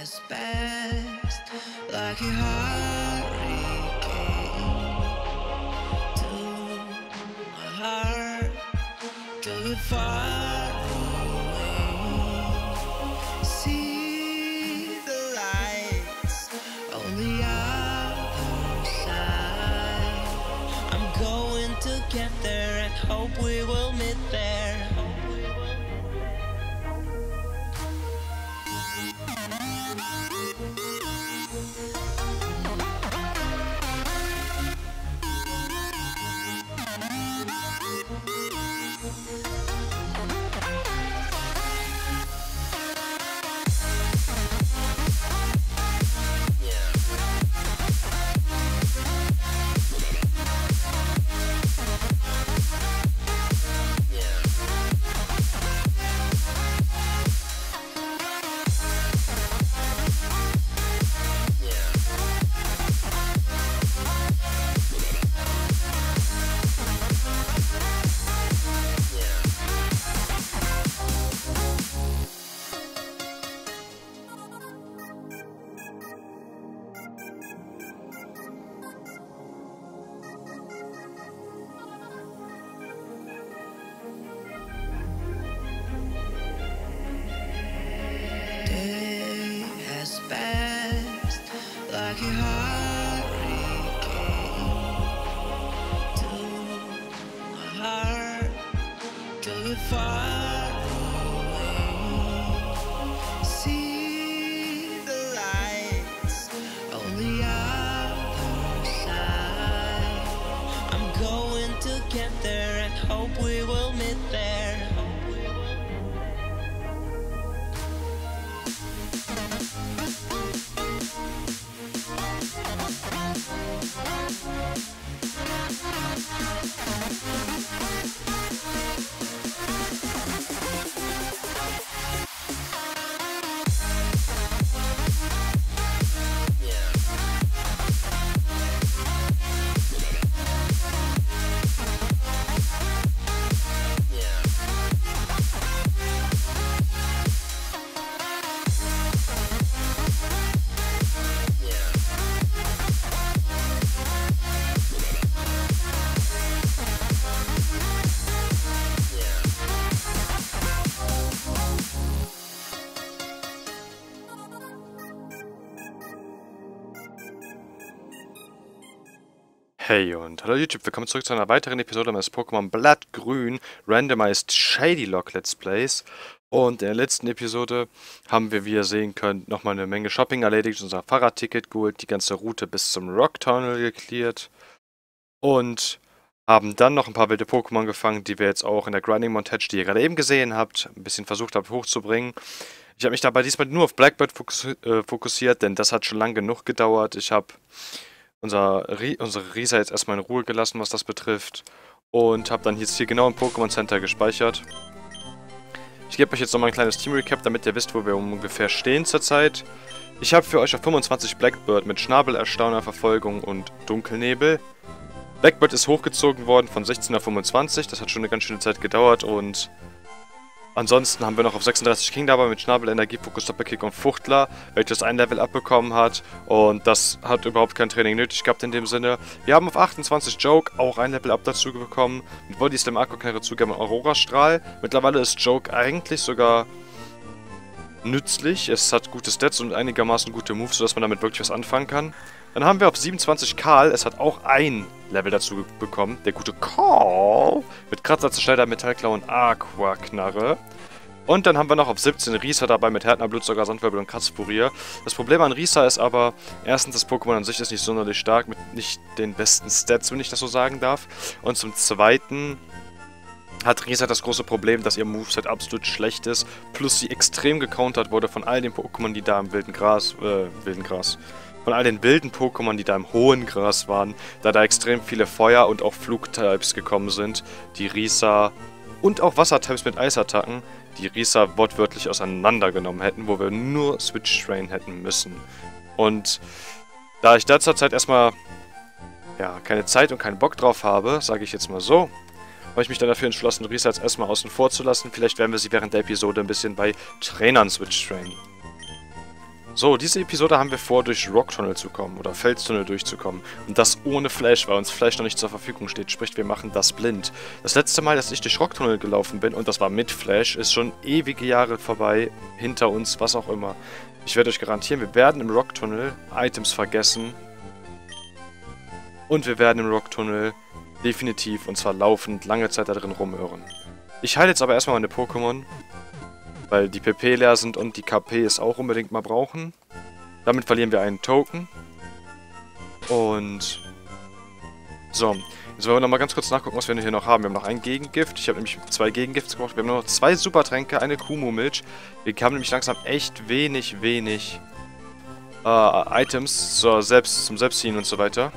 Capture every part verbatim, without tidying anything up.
has passed like a hurricane to my heart, till it far away. See the lights on the other side. I'm going to get there and hope we will meet there. Passed like a hurricane to my heart, till it far away. See the lights on the other side. I'm going to get there and hope we will meet there. Hey und hallo YouTube, willkommen zurück zu einer weiteren Episode meines Pokémon Blattgrün Randomized Shadylocke Let's Plays. Und in der letzten Episode haben wir, wie ihr sehen könnt, nochmal eine Menge Shopping erledigt, unser Fahrradticket geholt, die ganze Route bis zum Rock Tunnel geklärt und haben dann noch ein paar wilde Pokémon gefangen, die wir jetzt auch in der Grinding Montage, die ihr gerade eben gesehen habt, ein bisschen versucht habt hochzubringen. Ich habe mich dabei diesmal nur auf Blackbird fokussi äh, fokussiert, denn das hat schon lang genug gedauert. Ich habe Unser, unsere Risa jetzt erstmal in Ruhe gelassen, was das betrifft. Und habe dann jetzt hier genau im Pokémon Center gespeichert. Ich gebe euch jetzt nochmal ein kleines Team-Recap, damit ihr wisst, wo wir ungefähr stehen zurzeit. Ich habe für euch auf fünfundzwanzig Blackbird mit Schnabelerstauner, Verfolgung und Dunkelnebel. Blackbird ist hochgezogen worden von sechzehn auf fünfundzwanzig, das hat schon eine ganz schöne Zeit gedauert und ansonsten haben wir noch auf sechsunddreißig King dabei mit Schnabel, Energie, Fokus, Doppelkick und Fuchtler, welches ein Level abbekommen hat. Und das hat überhaupt kein Training nötig gehabt in dem Sinne. Wir haben auf achtundzwanzig Joke auch ein Level up dazu bekommen. Mit Body Slam, Akku, Knarre, Zugabe und Aurora-Strahl. Mittlerweile ist Joke eigentlich sogar nützlich. Es hat gute Stats und einigermaßen gute Moves, sodass man damit wirklich was anfangen kann. Dann haben wir auf siebenundzwanzig Karl, es hat auch ein Level dazu bekommen, der gute Karl, mit Kratzer, Zerschneider, Metallklau und Aquaknarre. Und dann haben wir noch auf siebzehn Risa dabei mit Härtner, Blutsauger, Sandwirbel und Kratzfurier. Das Problem an Risa ist aber, erstens, das Pokémon an sich ist nicht sonderlich stark, mit nicht den besten Stats, wenn ich das so sagen darf. Und zum Zweiten hat Risa das große Problem, dass ihr Moveset absolut schlecht ist, plus sie extrem gecountert wurde von all den Pokémon, die da im wilden Gras, äh, wilden Gras... von all den wilden Pokémon, die da im hohen Gras waren, da da extrem viele Feuer- und auch Flugtypes gekommen sind, die Risa und auch Wassertypes mit Eisattacken, die Risa wortwörtlich auseinandergenommen hätten, wo wir nur Switch Train hätten müssen. Und da ich da zur Zeit erstmal ja, keine Zeit und keinen Bock drauf habe, sage ich jetzt mal so, habe ich mich dann dafür entschlossen, Risa jetzt erstmal außen vor zu lassen. Vielleicht werden wir sie während der Episode ein bisschen bei Trainern Switch Train. So, diese Episode haben wir vor, durch Rocktunnel zu kommen oder Felstunnel durchzukommen. Und das ohne Flash, weil uns Flash noch nicht zur Verfügung steht. Sprich, wir machen das blind. Das letzte Mal, dass ich durch Rocktunnel gelaufen bin, und das war mit Flash, ist schon ewige Jahre vorbei, hinter uns, was auch immer. Ich werde euch garantieren, wir werden im Rocktunnel Items vergessen. Und wir werden im Rocktunnel definitiv, und zwar laufend, lange Zeit da drin rumhören. Ich heile jetzt aber erstmal meine Pokémon, weil die P P leer sind und die K P es auch unbedingt mal brauchen. Damit verlieren wir einen Token. Und so, jetzt wollen wir nochmal ganz kurz nachgucken, was wir hier noch haben. Wir haben noch ein Gegengift. Ich habe nämlich zwei Gegengifts gemacht. Wir haben noch zwei Supertränke, eine Kumu-Milch. Wir haben nämlich langsam echt wenig, wenig äh, Items zur Selbst, zum Selbstziehen und so weiter.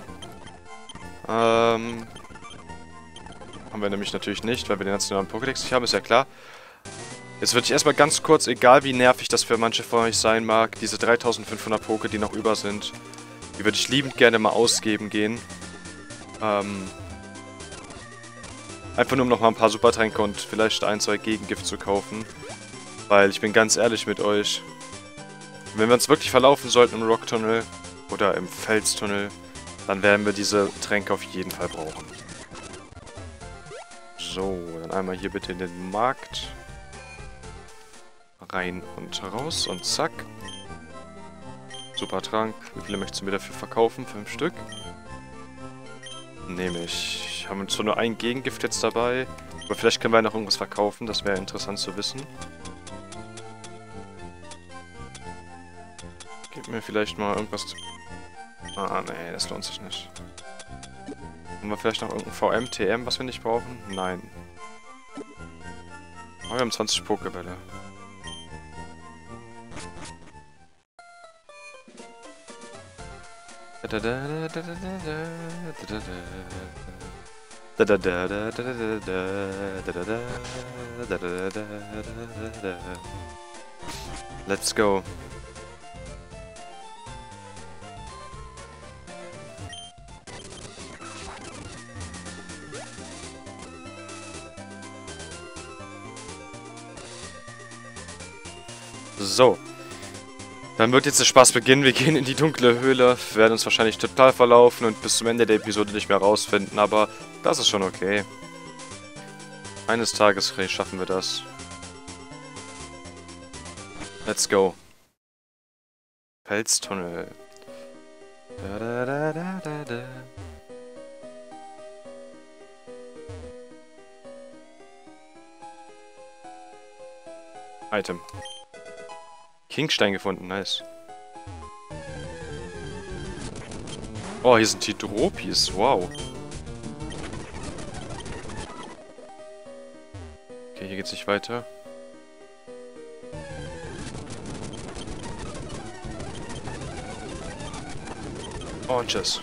Ähm, haben wir nämlich natürlich nicht, weil wir den nationalen Pokédex nicht haben, ist ja klar. Jetzt würde ich erstmal ganz kurz, egal wie nervig das für manche von euch sein mag, diese dreitausendfünfhundert Poké, die noch über sind, die würde ich liebend gerne mal ausgeben gehen. Ähm, einfach nur um noch mal ein paar Supertränke und vielleicht ein, zwei Gegengift zu kaufen. Weil ich bin ganz ehrlich mit euch, wenn wir uns wirklich verlaufen sollten im Rocktunnel oder im Felstunnel, dann werden wir diese Tränke auf jeden Fall brauchen. So, dann einmal hier bitte in den Markt. Rein und raus und zack. Super Trank. Wie viele möchtest du mir dafür verkaufen? Fünf Stück. Nehme ich. Haben wir zwar nur ein Gegengift jetzt dabei, aber vielleicht können wir noch irgendwas verkaufen. Das wäre interessant zu wissen. Gib mir vielleicht mal irgendwas zu... Ah, nee, das lohnt sich nicht. Haben wir vielleicht noch irgendein V M, T M, was wir nicht brauchen? Nein. Aber wir haben zwanzig Pokébälle. Let's go. So. Dann wird jetzt der Spaß beginnen. Wir gehen in die dunkle Höhle, werden uns wahrscheinlich total verlaufen und bis zum Ende der Episode nicht mehr rausfinden, aber das ist schon okay. Eines Tages schaffen wir das. Let's go. Felstunnel. Da, da, da, da, da, da. Item. Kingstein gefunden, nice. Oh, hier sind die Dropis, wow. Okay, hier geht's nicht weiter. Oh, und tschüss.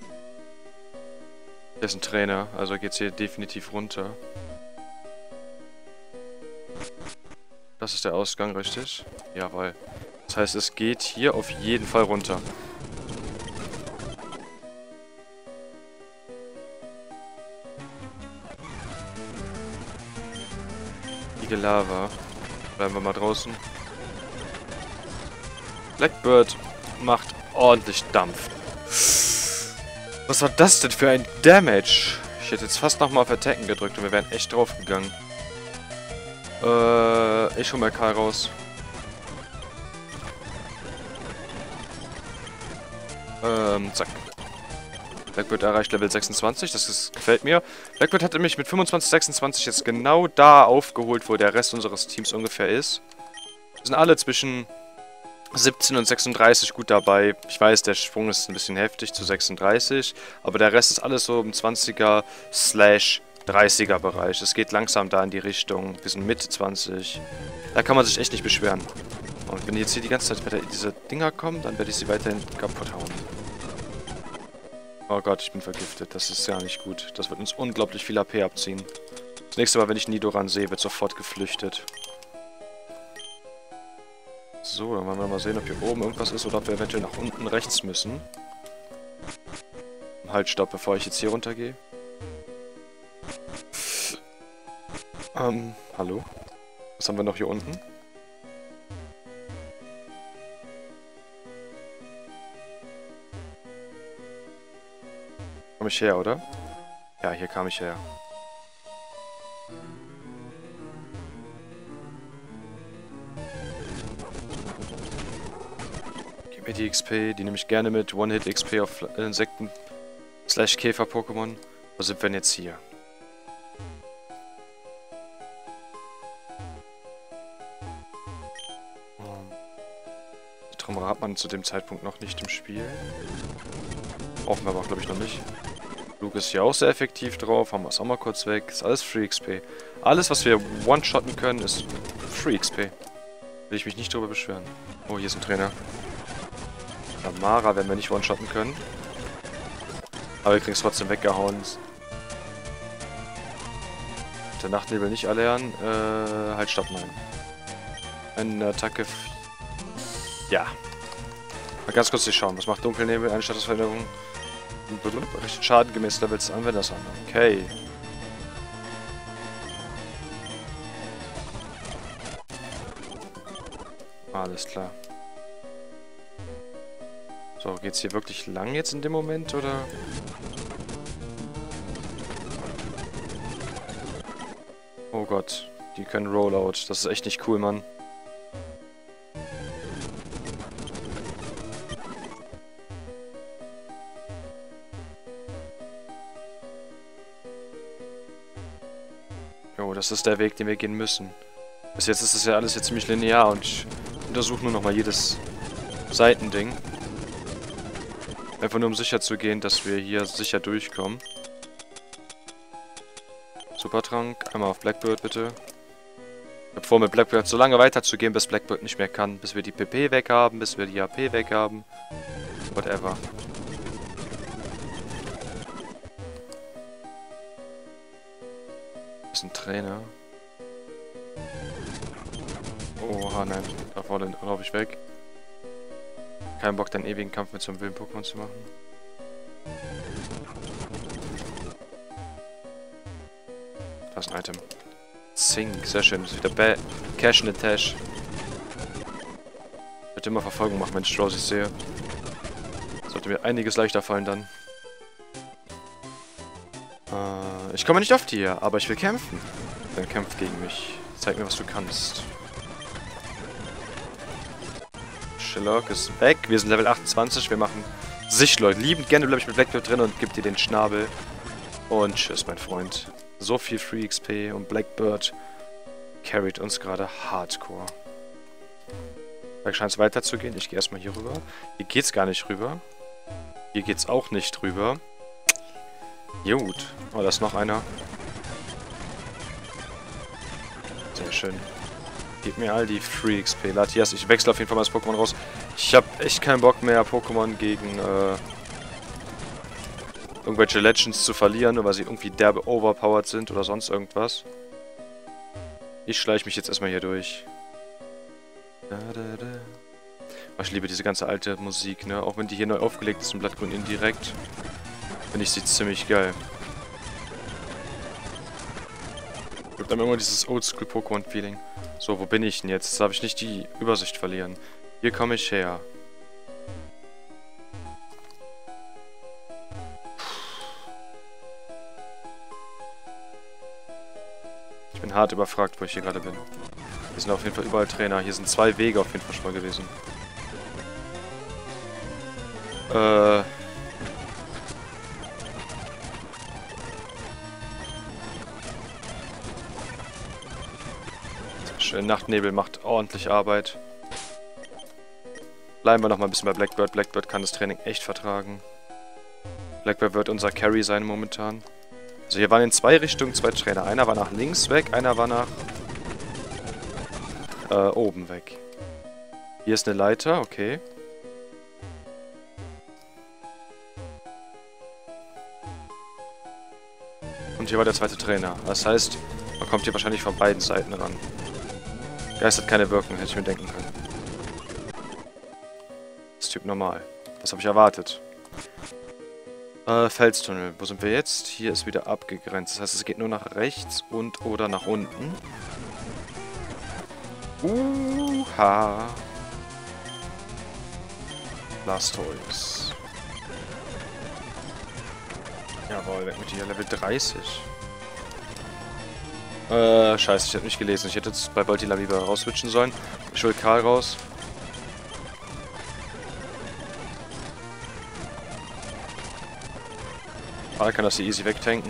Hier ist ein Trainer, also geht's hier definitiv runter. Das ist der Ausgang, richtig? Jawohl. Das heißt, es geht hier auf jeden Fall runter. Die Lava. Bleiben wir mal draußen. Blackbird macht ordentlich Dampf. Was war das denn für ein Damage? Ich hätte jetzt fast nochmal auf Attacken gedrückt und wir wären echt draufgegangen. Äh, ich hol mal Karl raus. Ähm, zack. Blackbird erreicht Level sechsundzwanzig, das ist, gefällt mir. Blackbird hat nämlich mit fünfundzwanzig, sechsundzwanzig jetzt genau da aufgeholt, wo der Rest unseres Teams ungefähr ist. Wir sind alle zwischen siebzehn und sechsunddreißig gut dabei. Ich weiß, der Sprung ist ein bisschen heftig zu sechsunddreißig, aber der Rest ist alles so im zwanziger slash dreißiger Bereich. Es geht langsam da in die Richtung. Wir sind Mitte zwanzig. Da kann man sich echt nicht beschweren. Und wenn jetzt hier die ganze Zeit weiter diese Dinger kommen, dann werde ich sie weiterhin kaputt hauen. Oh Gott, ich bin vergiftet. Das ist ja nicht gut. Das wird uns unglaublich viel A P abziehen. Das nächste Mal, wenn ich Nidoran sehe, wird sofort geflüchtet. So, dann wollen wir mal sehen, ob hier oben irgendwas ist oder ob wir eventuell nach unten rechts müssen. Halt, stopp, bevor ich jetzt hier runtergehe. Ähm, hallo? Was haben wir noch hier unten? Komm ich her, oder? Ja, hier kam ich her. Gib mir die X P, die nehme ich gerne mit. One-Hit-X P auf Insekten slash Käfer-Pokémon. Wo sind wir denn jetzt hier? Die Traumera hat man zu dem Zeitpunkt noch nicht im Spiel. Brauchen wir aber auch, glaube ich, noch nicht. Luke ist hier auch sehr effektiv drauf. Haben wir es auch mal kurz weg. Ist alles Free X P. Alles, was wir one-shotten können, ist Free X P. Will ich mich nicht drüber beschweren. Oh, hier ist ein Trainer. Mara werden wir nicht one-shotten können. Aber wir kriegen es trotzdem weggehauen. Der Nachtnebel nicht erlernen. Äh, halt, stopp, nein. Eine Attacke. Ja. Mal ganz kurz schauen. Was macht Dunkelnebel? Eine Statusveränderung. Richtet Schaden gemäß Levels des Anwenders an. Okay. Alles klar. So, geht's hier wirklich lang jetzt in dem Moment, oder? Oh Gott, die können Rollout. Das ist echt nicht cool, Mann. Jo, das ist der Weg, den wir gehen müssen. Bis jetzt ist es ja alles jetzt ziemlich linear und ich untersuche nur nochmal jedes Seitending. Einfach nur um sicher zu gehen, dass wir hier sicher durchkommen. Supertrank, einmal auf Blackbird bitte. Ich hab vor, mit Blackbird so lange weiterzugehen, bis Blackbird nicht mehr kann. Bis wir die P P weg haben, bis wir die A P weg haben. Whatever. Das ist ein Trainer. Oha, nein. Da vorne laufe ich weg. Kein Bock, den ewigen Kampf mit so einem wilden Pokémon zu machen. Da ist ein Item. Zink, sehr schön. Das ist wieder Ba- Cash in the Tash. Ich werde immer Verfolgung machen, wenn ich Drowsy sehe. Sollte mir einiges leichter fallen dann. Äh, ich komme nicht oft hier, aber ich will kämpfen. Dann kämpft gegen mich. Zeig mir, was du kannst. Sherlock ist weg. Wir sind Level achtundzwanzig. Wir machen Sichtleut. Liebend gerne bleibe ich mit Blackbird drin und gib dir den Schnabel. Und tschüss, mein Freund. So viel Free X P und Blackbird carried uns gerade hardcore. Vielleicht scheint es weiterzugehen. Ich gehe erstmal hier rüber. Hier geht's gar nicht rüber. Hier geht's auch nicht rüber. Gut. Oh, da ist noch einer. Sehr schön. Gib mir all die Free X P. Latias, ich wechsle auf jeden Fall mal das Pokémon raus. Ich habe echt keinen Bock mehr, Pokémon gegen äh, irgendwelche Legends zu verlieren, nur weil sie irgendwie derbe overpowered sind oder sonst irgendwas. Ich schleiche mich jetzt erstmal hier durch. Da, da, da. Oh, ich liebe diese ganze alte Musik, ne? Auch wenn die hier neu aufgelegt ist im Blattgrün indirekt. Finde ich sie ziemlich geil. Gibt einem immer dieses Oldschool-Pokémon-Feeling. So, wo bin ich denn jetzt? Jetzt darf ich nicht die Übersicht verlieren. Hier komme ich her. Ich bin hart überfragt, wo ich hier gerade bin. Hier sind auf jeden Fall überall Trainer. Hier sind zwei Wege auf jeden Fall schon mal gewesen. Äh... Schön, Nachtnebel macht ordentlich Arbeit. Bleiben wir noch mal ein bisschen bei Blackbird. Blackbird kann das Training echt vertragen. Blackbird wird unser Carry sein momentan. Also hier waren in zwei Richtungen zwei Trainer. Einer war nach links weg, einer war nach äh, oben weg. Hier ist eine Leiter, okay. Und hier war der zweite Trainer. Das heißt, man kommt hier wahrscheinlich von beiden Seiten ran. Geist hat keine Wirkung, hätte ich mir denken können. Das ist Typ normal. Das habe ich erwartet. Äh, Felstunnel. Wo sind wir jetzt? Hier ist wieder abgegrenzt. Das heißt, es geht nur nach rechts und oder nach unten. Uha. Blastoise. Jawohl, weg mit dir, Level dreißig. Äh, scheiße, ich hätte nicht gelesen. Ich hätte jetzt bei Voltila lieber rausswitchen sollen. Ich hol Karl raus. Karl kann das hier easy wegtanken.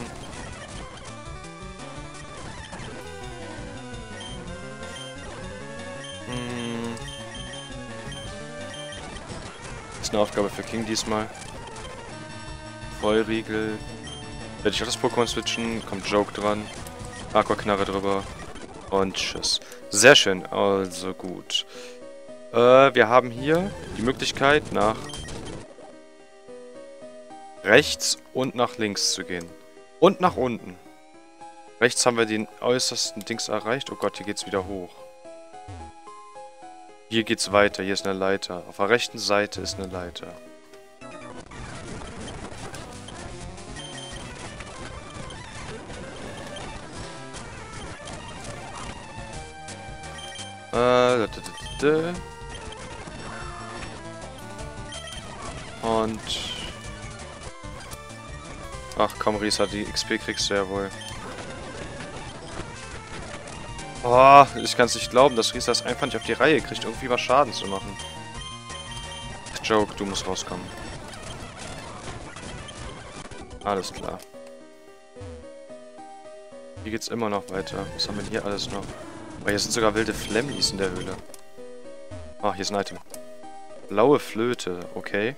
Hm. Ist eine Aufgabe für King diesmal. Vollriegel. Werde ich auch das Pokémon switchen. Kommt Joke dran. Aquaknarre drüber. Und tschüss. Sehr schön. Also gut. Äh, wir haben hier die Möglichkeit nach rechts und nach links zu gehen. Und nach unten. Rechts haben wir den äußersten Dings erreicht. Oh Gott, hier geht's wieder hoch. Hier geht's weiter. Hier ist eine Leiter. Auf der rechten Seite ist eine Leiter. Äh, und... Ach komm, Risa, die X P kriegst du ja wohl. Oh, ich kann es nicht glauben, dass Risa es einfach nicht auf die Reihe kriegt, irgendwie was Schaden zu machen. Joke, du musst rauskommen. Alles klar. Hier geht's immer noch weiter. Was haben wir denn hier alles noch? Oh, hier sind sogar wilde Flemmis in der Höhle. Ah, hier ist ein Item. Blaue Flöte, okay.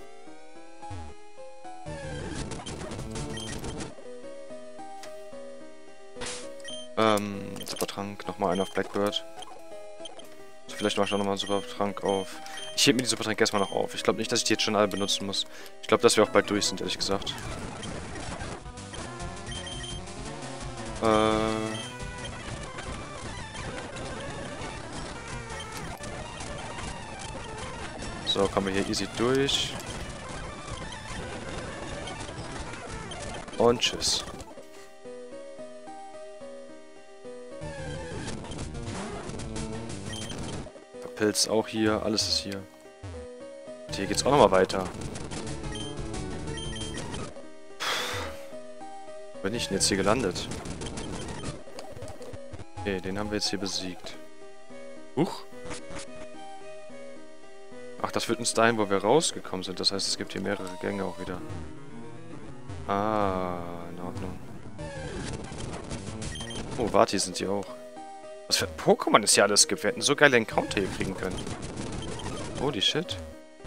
Ähm, Supertrank, nochmal einer auf Blackbird. So, vielleicht mache ich auch nochmal einen Supertrank auf. Ich hebe mir die Supertrank erstmal noch auf. Ich glaube nicht, dass ich die jetzt schon alle benutzen muss. Ich glaube, dass wir auch bald durch sind, ehrlich gesagt. Äh... So, kommen wir hier easy durch. Und tschüss. Der Pilz auch hier, alles ist hier. Und hier geht's auch nochmal weiter. Wo bin ich denn jetzt hier gelandet? Okay, den haben wir jetzt hier besiegt. Huch. Ach, das führt uns dahin, wo wir rausgekommen sind. Das heißt, es gibt hier mehrere Gänge auch wieder. Ah, in Ordnung. Oh, warte, hier sind sie auch. Was für ein Pokémon es hier alles gibt. Wir hätten so geile Encounter hier kriegen können. Holy shit.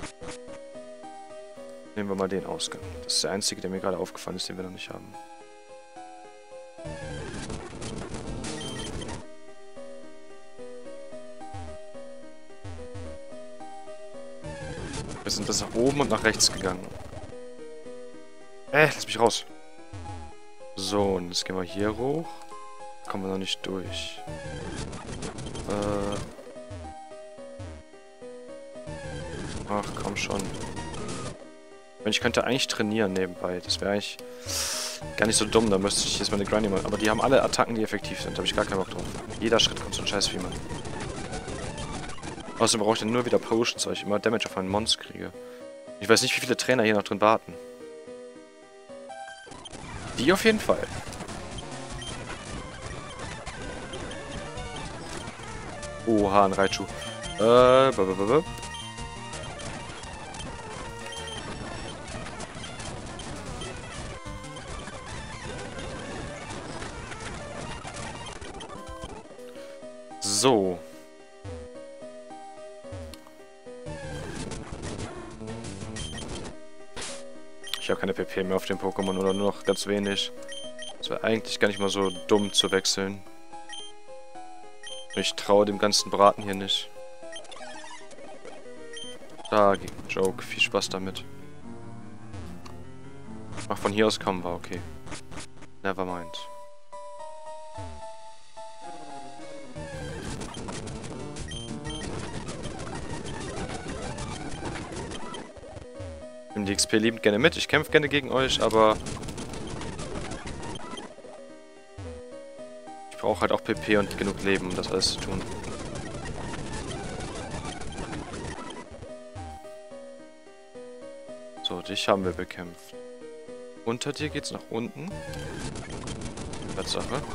Nehmen wir mal den Ausgang. Das ist der einzige, der mir gerade aufgefallen ist, den wir noch nicht haben. Wir sind das nach oben und nach rechts gegangen. Äh, lass mich raus. So, und jetzt gehen wir hier hoch. Kommen wir noch nicht durch. Äh. Ach, komm schon. Ich könnte eigentlich trainieren nebenbei. Das wäre eigentlich gar nicht so dumm. Da müsste ich jetzt mal eine Grindy machen. Aber die haben alle Attacken, die effektiv sind. Da habe ich gar keinen Bock drauf. Jeder Schritt kommt so ein Scheiß wie man. Außerdem brauche ich dann nur wieder Potions, weil ich immer Damage auf einen Monster kriege. Ich weiß nicht, wie viele Trainer hier noch drin warten. Die auf jeden Fall. Oha, ein Raichu. Äh, blablabla. So. Ich habe keine P P mehr auf dem Pokémon oder nur noch ganz wenig. Das wäre eigentlich gar nicht mal so dumm zu wechseln. Ich traue dem ganzen Braten hier nicht. Da, Joke. Viel Spaß damit. Ach, von hier aus kommen wir, okay. Nevermind. Ich nehme die X P liebend gerne mit. Ich kämpfe gerne gegen euch, aber ich brauche halt auch P P und genug Leben, um das alles zu tun. So, dich haben wir bekämpft. Unter dir geht's nach unten. Tatsache.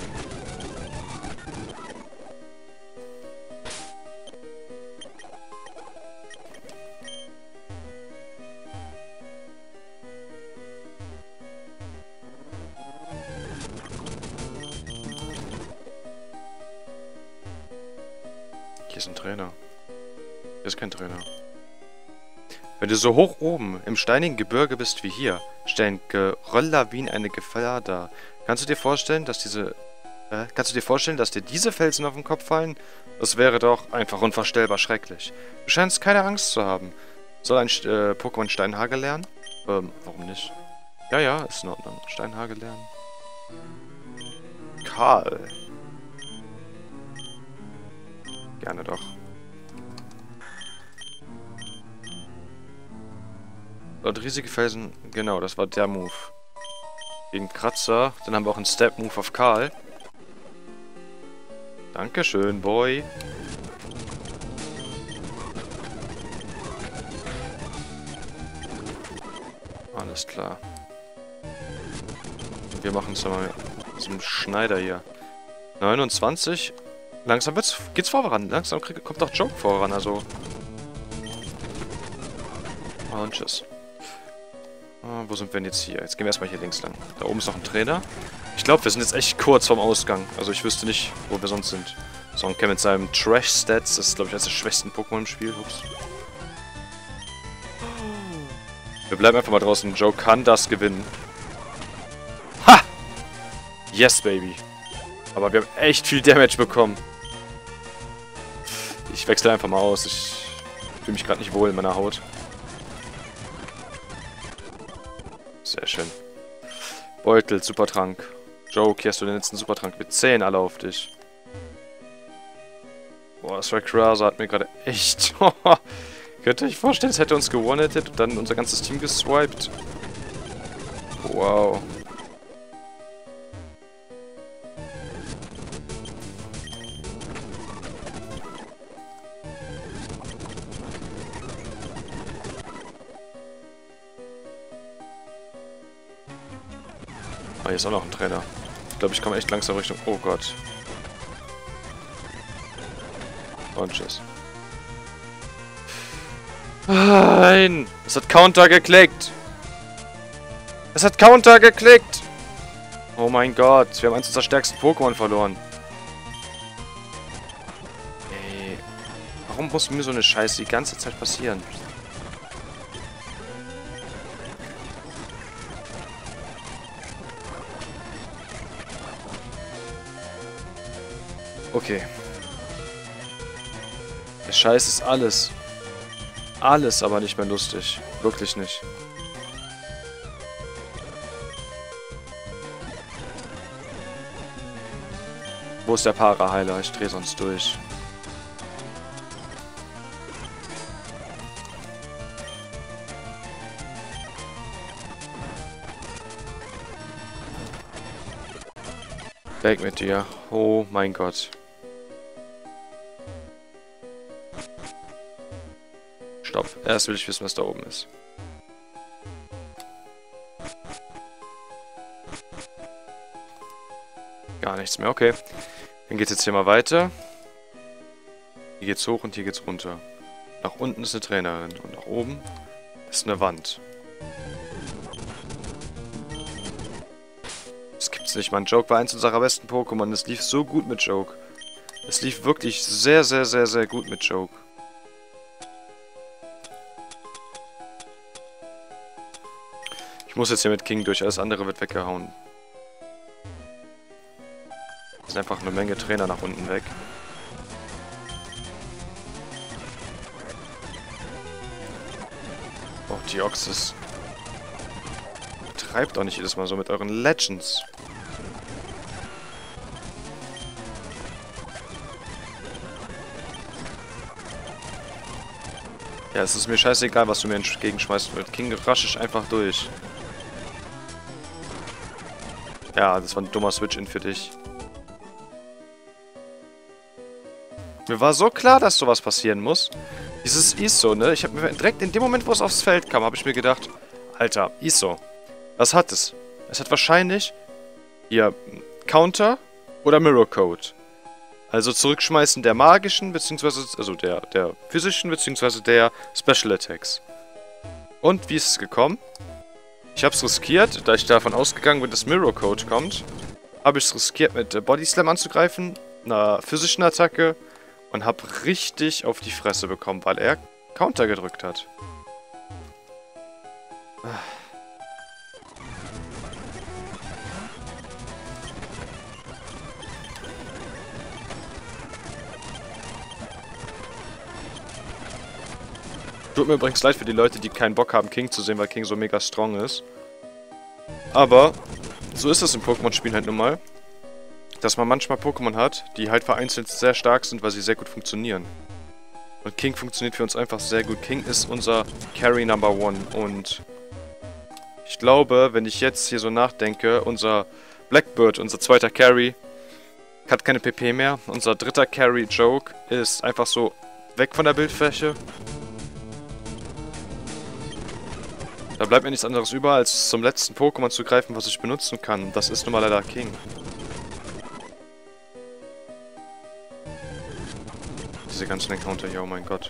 Hier ist ein Trainer. Hier ist kein Trainer. Wenn du so hoch oben im steinigen Gebirge bist wie hier, stellen Gerölllawinen eine Gefahr dar. Kannst du dir vorstellen, dass diese... Äh, kannst du dir vorstellen, dass dir diese Felsen auf den Kopf fallen? Das wäre doch einfach unvorstellbar schrecklich. Du scheinst keine Angst zu haben. Soll ein äh, Pokémon Steinhagel lernen? Ähm, warum nicht? Ja, ja, ist in Ordnung. Steinhagel lernen. Karl. Gerne doch. Und riesige Felsen, genau, das war der Move. Gegen Kratzer, dann haben wir auch einen Step-Move auf Karl. Dankeschön, Boy. Alles klar. Wir machen es mal mit diesem Schneider hier. neunundzwanzig. Langsam wird's, geht's voran. Langsam krieg, kommt doch Joke voran, also. Und tschüss. Ah, wo sind wir denn jetzt hier? Jetzt gehen wir erstmal hier links lang. Da oben ist noch ein Trainer. Ich glaube, wir sind jetzt echt kurz vorm Ausgang. Also ich wüsste nicht, wo wir sonst sind. So, und Ken mit seinem Trash-Stats. Das ist, glaube ich, eines der schwächsten Pokémon im Spiel. Ups. Wir bleiben einfach mal draußen. Joe kann das gewinnen. Ha! Yes, baby. Aber wir haben echt viel Damage bekommen. Ich wechsle einfach mal aus. Ich fühle mich gerade nicht wohl in meiner Haut. Sehr schön. Beutel, Supertrank. Joe, hier hast du den letzten Supertrank mit zehn alle auf dich. Boah, das Rayquaza hat mir gerade echt... Könnt ihr euch vorstellen, es hätte uns gewonnetet und dann unser ganzes Team geswiped? Wow. Oh, hier ist auch noch ein Trainer. Ich glaube, ich komme echt langsam Richtung... Oh Gott. Und tschüss. Nein! Es hat Counter geklickt! Es hat Counter geklickt! Oh mein Gott, wir haben eins unserer stärksten Pokémon verloren. Ey, warum muss mir so eine Scheiße die ganze Zeit passieren? Okay. Der Scheiß ist alles. Alles aber nicht mehr lustig. Wirklich nicht. Wo ist der Paraheiler? Ich drehe sonst durch. Weg mit dir. Oh mein Gott. Stopp. Erst will ich wissen, was da oben ist. Gar nichts mehr. Okay. Dann geht's jetzt hier mal weiter. Hier geht's hoch und hier geht's runter. Nach unten ist eine Trainerin und nach oben ist eine Wand. Das gibt's nicht, Mann. Joke war eins unserer besten Pokémon. Es lief so gut mit Joke. Es lief wirklich sehr, sehr, sehr, sehr gut mit Joke. Ich muss jetzt hier mit King durch, alles andere wird weggehauen. Es sind einfach eine Menge Trainer nach unten weg. Oh, Deoxys. Treibt doch nicht jedes Mal so mit euren Legends. Ja, es ist mir scheißegal, was du mir entgegenschmeißt. Mit King rasch ich einfach durch. Ja, das war ein dummer Switch-In für dich. Mir war so klar, dass sowas passieren muss. Dieses Iso, ne? Ich habe mir direkt in dem Moment, wo es aufs Feld kam, habe ich mir gedacht, Alter, Iso, Was hat es? Es hat wahrscheinlich hier Counter oder Mirror Code. Also Zurückschmeißen der magischen, beziehungsweise, also der, der physischen, beziehungsweise der Special Attacks. Und wie ist es gekommen? Ich habe es riskiert, da ich davon ausgegangen bin, dass Mirror Code kommt, habe ich es riskiert, mit äh, Body Slam anzugreifen, einer physischen Attacke, und habe richtig auf die Fresse bekommen, weil er Counter gedrückt hat. Tut mir übrigens leid für die Leute, die keinen Bock haben, King zu sehen, weil King so mega strong ist. Aber so ist es im Pokémon-Spielen halt nun mal, dass man manchmal Pokémon hat, die halt vereinzelt sehr stark sind, weil sie sehr gut funktionieren. Und King funktioniert für uns einfach sehr gut. King ist unser Carry Number One. Und ich glaube, wenn ich jetzt hier so nachdenke, unser Blackbird, unser zweiter Carry, hat keine P P mehr. Unser dritter Carry, Joke, ist einfach so weg von der Bildfläche. Da bleibt mir nichts anderes über, als zum letzten Pokémon zu greifen, was ich benutzen kann. Das ist nun mal leider King. Diese ganzen Encounter hier, oh mein Gott.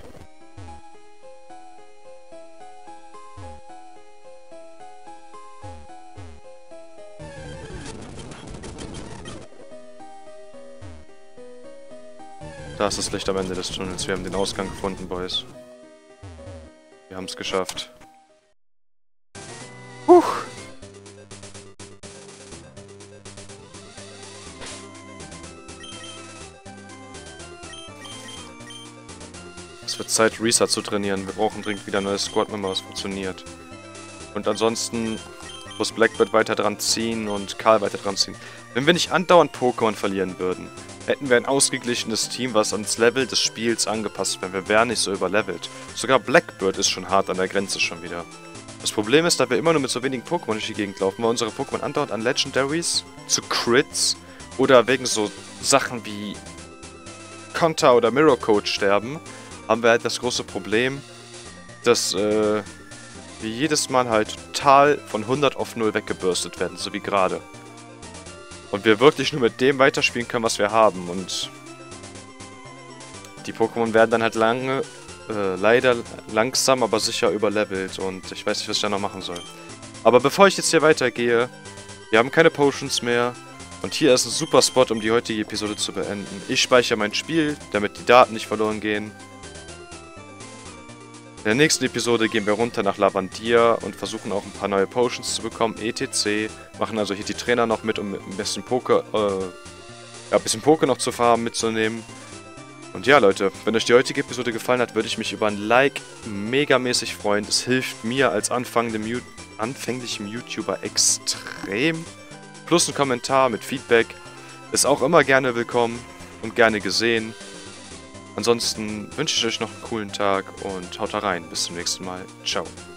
Da ist das Licht am Ende des Tunnels. Wir haben den Ausgang gefunden, Boys. Wir haben es geschafft. Huch. Es wird Zeit, Reset zu trainieren. Wir brauchen dringend wieder ein neues Squad-Member, was funktioniert. Und ansonsten muss Blackbird weiter dran ziehen und Karl weiter dran ziehen. Wenn wir nicht andauernd Pokémon verlieren würden, hätten wir ein ausgeglichenes Team, was ans Level des Spiels angepasst wäre. Wir wären nicht so überlevelt. Sogar Blackbird ist schon hart an der Grenze schon wieder. Das Problem ist, da wir immer nur mit so wenigen Pokémon durch die Gegend laufen, weil unsere Pokémon andauernd an Legendaries, zu Crits oder wegen so Sachen wie Counter oder Mirror Code sterben, haben wir halt das große Problem, dass äh, wir jedes Mal halt total von hundert auf null weggebürstet werden, so wie gerade. Und wir wirklich nur mit dem weiterspielen können, was wir haben. Und die Pokémon werden dann halt lange, äh, leider langsam, aber sicher überlevelt. Und ich weiß nicht, was ich da noch machen soll. Aber bevor ich jetzt hier weitergehe, wir haben keine Potions mehr. Und hier ist ein super Spot, um die heutige Episode zu beenden. Ich speichere mein Spiel, damit die Daten nicht verloren gehen. In der nächsten Episode gehen wir runter nach Lavandia und versuchen auch ein paar neue Potions zu bekommen, et cetera. Machen also hier die Trainer noch mit, um ein bisschen Poke, äh, ja, ein bisschen Poke noch zu farmen, mitzunehmen. Und ja, Leute, wenn euch die heutige Episode gefallen hat, würde ich mich über ein Like megamäßig freuen. Es hilft mir als anfänglichem, anfänglichem YouTuber extrem. Plus ein Kommentar mit Feedback ist auch immer gerne willkommen und gerne gesehen. Ansonsten wünsche ich euch noch einen coolen Tag und haut rein. Bis zum nächsten Mal. Ciao.